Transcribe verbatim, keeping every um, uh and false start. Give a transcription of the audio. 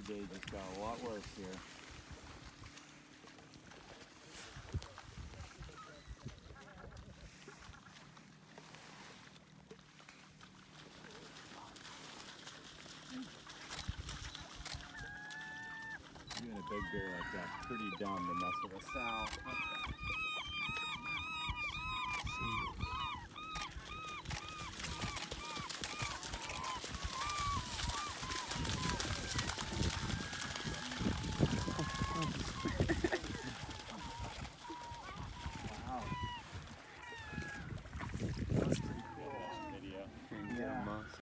day just got a lot worse here. Even a big bear like that's pretty dumb to mess with a sow.